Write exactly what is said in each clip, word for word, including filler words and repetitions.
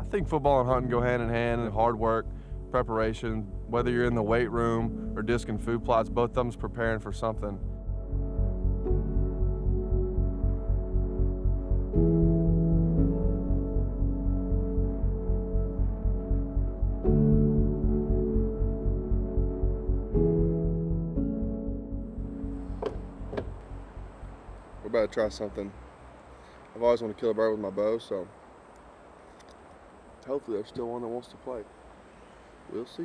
think football and hunting go hand in hand, and hard work, preparation, whether you're in the weight room or discing food plots, both of them's preparing for something. We're about to try something. I've always wanted to kill a bird with my bow, so hopefully there's still one that wants to play. We'll see.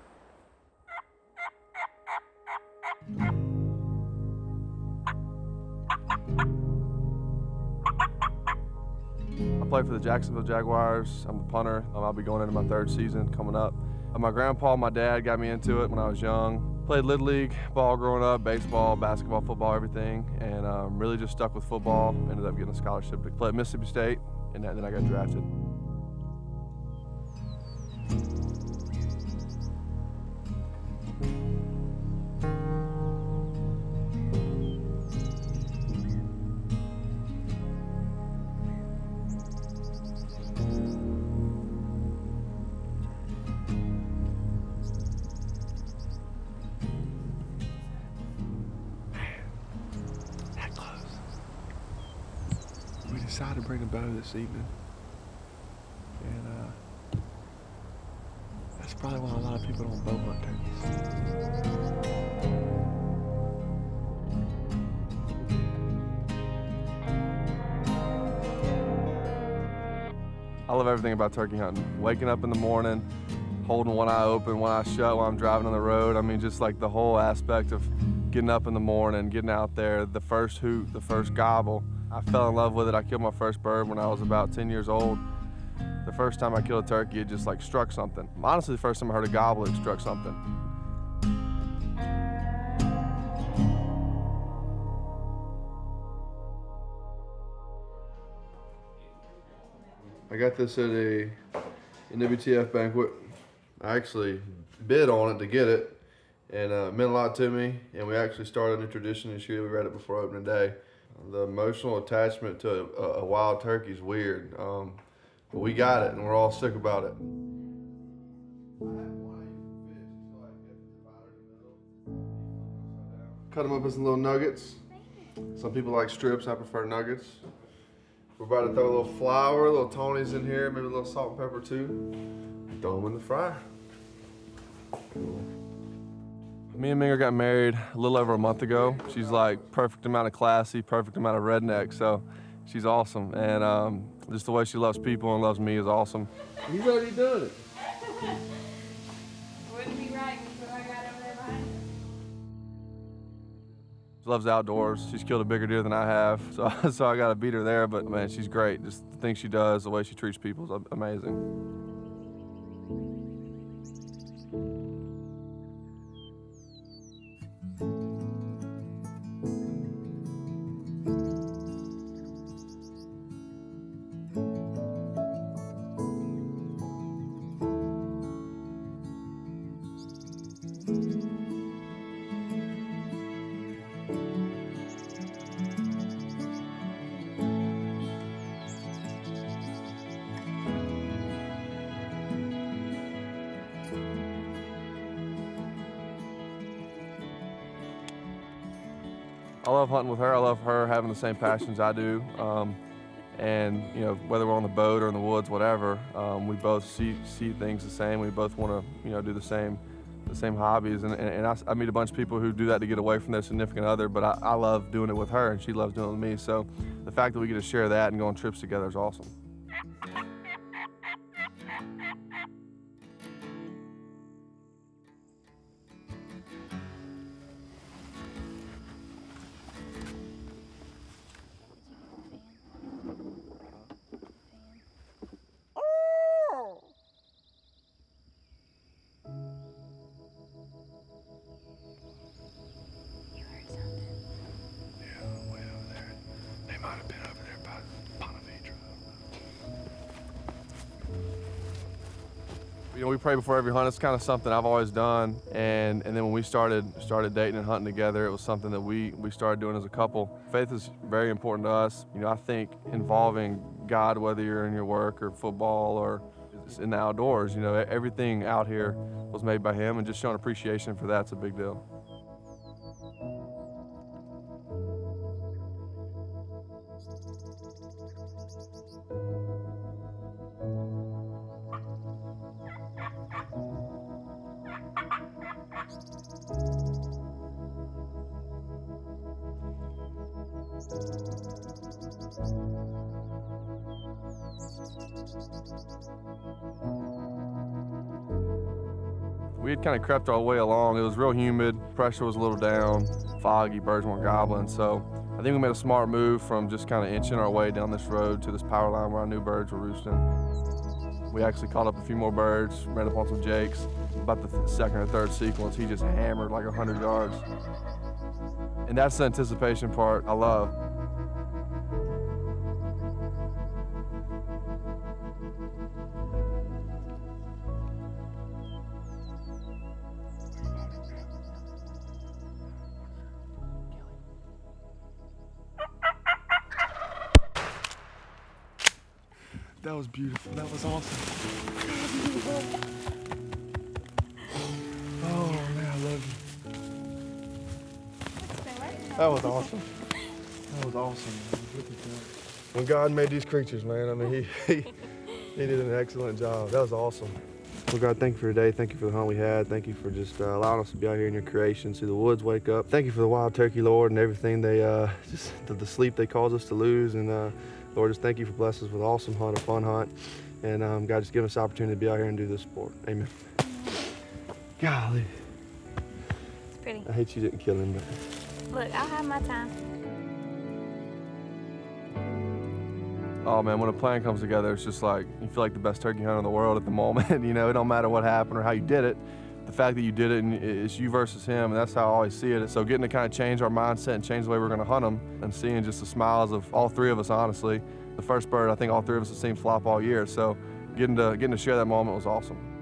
I play for the Jacksonville Jaguars. I'm the punter. I'll be going into my third season coming up. My grandpa and my dad got me into it when I was young. Played Little League ball growing up, baseball, basketball, football, everything, and um, really just stuck with football. Ended up getting a scholarship to play at Mississippi State, and then I got drafted. We decided to bring a bow this evening, and uh, that's probably why a lot of people don't bow hunt turkeys. I love everything about turkey hunting. Waking up in the morning, holding one eye open, one eye shut while I'm driving on the road. I mean, just like the whole aspect of getting up in the morning, getting out there, the first hoot, the first gobble. I fell in love with it. I killed my first bird when I was about ten years old. The first time I killed a turkey, it just like struck something. Honestly, the first time I heard a gobble, it struck something. I got this at a N W T F banquet. I actually bid on it to get it, and uh, it meant a lot to me. And we actually started a new tradition this year. We read it before opening day. The emotional attachment to a, a wild turkey is weird, um, but we got it, and we're all sick about it. Cut them up as little nuggets. Some people like strips. I prefer nuggets. We're about to throw a little flour, a little Tony's in here, maybe a little salt and pepper too. Throw them in the fryer. Cool. Me and Minger got married a little over a month ago. She's like perfect amount of classy, perfect amount of redneck, so she's awesome. And um, just the way she loves people and loves me is awesome. He's already done it. Wouldn't be right with what I got over there behind you. She loves outdoors. She's killed a bigger deer than I have, so, so I got to beat her there. But man, she's great. Just the things she does, the way she treats people is amazing. I love hunting with her. I love her having the same passions I do. Um, and, you know, whether we're on the boat or in the woods, whatever, um, we both see, see things the same. We both want to, you know, do the same, the same hobbies. And, and, and I, I meet a bunch of people who do that to get away from their significant other, but I, I love doing it with her, and she loves doing it with me. So the fact that we get to share that and go on trips together is awesome. Might have been over there by Pontevedra. You know, we pray before every hunt. It's kind of something I've always done, and and then when we started started dating and hunting together, it was something that we we started doing as a couple. Faith is very important to us. You know, I think involving God, whether you're in your work or football or in the outdoors. You know, everything out here was made by him, and just showing appreciation for that's a big deal. We had kind of crept our way along. It was real humid, pressure was a little down, foggy, birds weren't gobbling. So I think we made a smart move from just kind of inching our way down this road to this power line where I knew birds were roosting. We actually caught up a few more birds, ran up on some jakes. About the second or third sequence, he just hammered like a hundred yards. And that's the anticipation part I love. That was beautiful. That was awesome. Oh man, I love you. That was awesome. That was awesome. Man. Look at that. When God made these creatures, man, I mean, he, he he did an excellent job. That was awesome. Well, God, thank you for today. Thank you for the hunt we had. Thank you for just uh, allowing us to be out here in your creation, see the woods wake up. Thank you for the wild turkey, Lord, and everything they uh, just the, the sleep they cause us to lose. And uh, Lord, just thank you for blessing us with an awesome hunt, a fun hunt. And um, God, just give us the opportunity to be out here and do this sport. Amen. Golly. It's pretty. I hate you didn't kill him, but. Look, I'll have my time. Oh man, when a plan comes together, it's just like, you feel like the best turkey hunter in the world at the moment. You know, it don't matter what happened or how you did it. The fact that you did it, and it's you versus him, and that's how I always see it. So getting to kind of change our mindset and change the way we're gonna hunt them, and seeing just the smiles of all three of us, honestly. The first bird, I think all three of us have seen flop all year. So getting to, getting to share that moment was awesome.